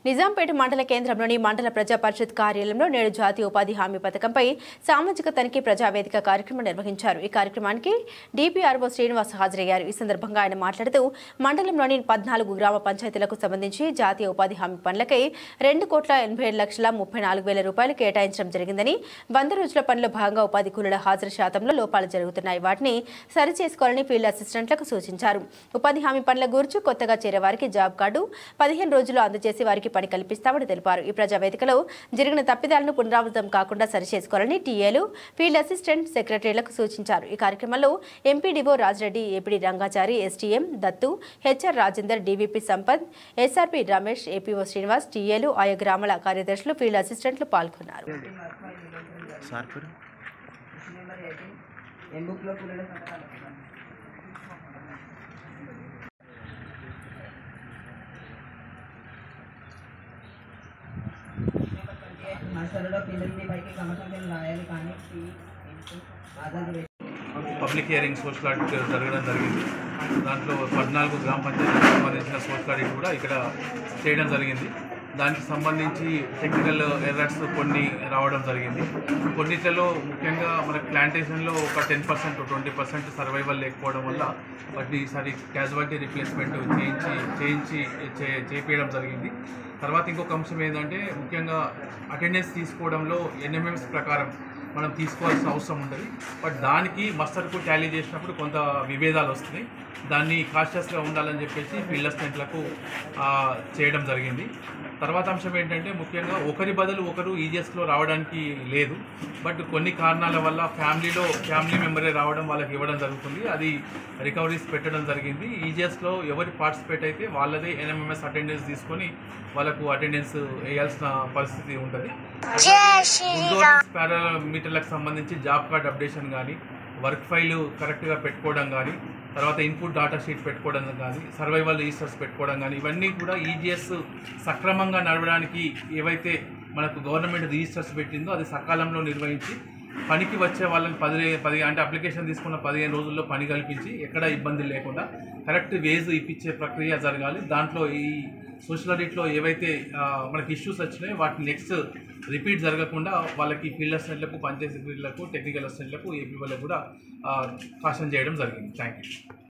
నిజాంపేట మండల కేంద్రంలోని మండల ప్రజా పరిషత్ కార్యాలయంలో నేడు జాతీయ ఉపాధి హామీ పథకంపై సామాజిక తనిఖీ ప్రజావేదిక కార్యక్రమం నిర్వహించారు. ఈ కార్యక్రమానికి డిపిఆర్ఓ శ్రీనివాస్ హాజరయ్యారు. ఈ సందర్భంగా ఆయన మాట్లాడుతూ మండలంలోని 14 గ్రామ పంచాయతీలకు సంబంధించి జాతీయ ఉపాధి హామీ పనులకై 2,87,34,000 రూపాయలు కేటాయించడం జరిగిందని, 100 రోజుల పనిలో భాగంగా ఉపాధి కూలీల హాజరు శాతంలో లోపాలు జరుగుతున్నాయి. వాటిని సరిచేసుకోవాలని ఫీల్డ్ అసిస్టెంట్లకు సూచించారు. ఉపాధి హామీ పనుల గురించి కొత్తగా చేరే వారికి జాబ్ కార్డు 15 రోజుల్లో అందజేసి వారికి పని కల్పిస్తామని తెలిపారు. ఈ ప్రజావేదికలో జరిగిన తప్పిదాలను పునరావృతం కాకుండా సరిచేసుకోవాలని టీఏలు, ఫీల్డ్ అసిస్టెంట్, సెక్రటరీలకు సూచించారు. ఈ కార్యక్రమంలో MPDO Rajareddy, APD Rangachari, STM Dattu, HR Rajender, DVP Sampath, SRP Ramesh, APO Srinivas, టీఏలు, ఆయా గ్రామాల కార్యదర్శులు, ఫీల్డ్ అసిస్టెంట్లు పాల్గొన్నారు. పబ్లిక్ హియరింగ్ సోషల్ ఆడిట్ జరగడం జరిగింది. దాంట్లో 14 గ్రామ పంచాయతీలకు సంబంధించిన సోషల్ ఆడిట్ కూడా ఇక్కడ చేయడం జరిగింది. దానికి సంబంధించి టెక్నికల్ ఎర్రర్స్ కొన్ని రావడం జరిగింది. కొన్నిట్లలో ముఖ్యంగా మనకు ప్లాంటేషన్లో ఒక 10%, 20% సర్వైవల్ లేకపోవడం వల్ల వాటిని ఈసారి క్యాజువాలిటీ రిప్లేస్మెంట్ చేయించడం జరిగింది. తర్వాత ఇంకొక అంశం ఏంటంటే ముఖ్యంగా అటెండెన్స్ తీసుకోవడంలో ఎన్ఎంఎంస్ ప్రకారం మనం తీసుకోవాల్సిన అవసరం ఉంటుంది. బట్ దానికి మస్టర్కు టాలీ చేసినప్పుడు కొంత విభేదాలు వస్తున్నాయి. దాన్ని కాన్షియస్గా ఉండాలని చెప్పేసి ఫీల్డ్ అసిస్టెంట్లకు చేయడం జరిగింది. తర్వాత అంశం ఏంటంటే ముఖ్యంగా ఒకరి బదులు ఒకరు ఈజీఎస్లో రావడానికి లేదు. బట్ కొన్ని కారణాల వల్ల ఫ్యామిలీ మెంబరే రావడం వాళ్ళకి ఇవ్వడం జరుగుతుంది. అది రికవరీస్ పెట్టడం జరిగింది. ఈజీఎస్లో ఎవరి పార్టిసిపేట్ అయితే వాళ్ళదే ఎన్ఎంఎంఎస్ అటెండెన్స్ తీసుకొని వాళ్ళకు అటెండెన్స్ వేయాల్సిన పరిస్థితి ఉంటుంది. పారామీటర్లకు సంబంధించి జాబ్ కార్డ్ అప్డేషన్ కానీ, వర్క్ ఫైల్ కరెక్ట్గా పెట్టుకోవడం కానీ, తర్వాత ఇన్పుట్ డాటా షీట్ పెట్టుకోవడం కానీ, సర్వైవల్ రిజిస్టర్స్ పెట్టుకోవడం కానీ, ఇవన్నీ కూడా ఈజీఎస్ సక్రమంగా నడవడానికి ఏవైతే మనకు గవర్నమెంట్ రిజిస్టర్స్ పెట్టిందో అది సకాలంలో నిర్వహించి పనికి వచ్చే వాళ్ళని 10 అంటే అప్లికేషన్ తీసుకున్న 15 రోజుల్లో పని కల్పించి ఎక్కడ ఇబ్బంది లేకుండా కరెక్ట్ వేజ్ ఇప్పించే ప్రక్రియ జరగాలి. దాంట్లో ఈ సోషల్ ఆడిట్లో ఏవైతే మనకి ఇష్యూస్ వచ్చినాయో వాటిని నెక్స్ట్ రిపీట్ జరగకుండా వాళ్ళకి ఫీల్డ్ అసిస్టెంట్లకు, పంచాయతీ సెక్రటరీలకు, టెక్నికల్ అసిస్టెంట్లకు, ఏపీ వాళ్ళకు కూడా కాషన్ చేయడం జరిగింది. Thank you.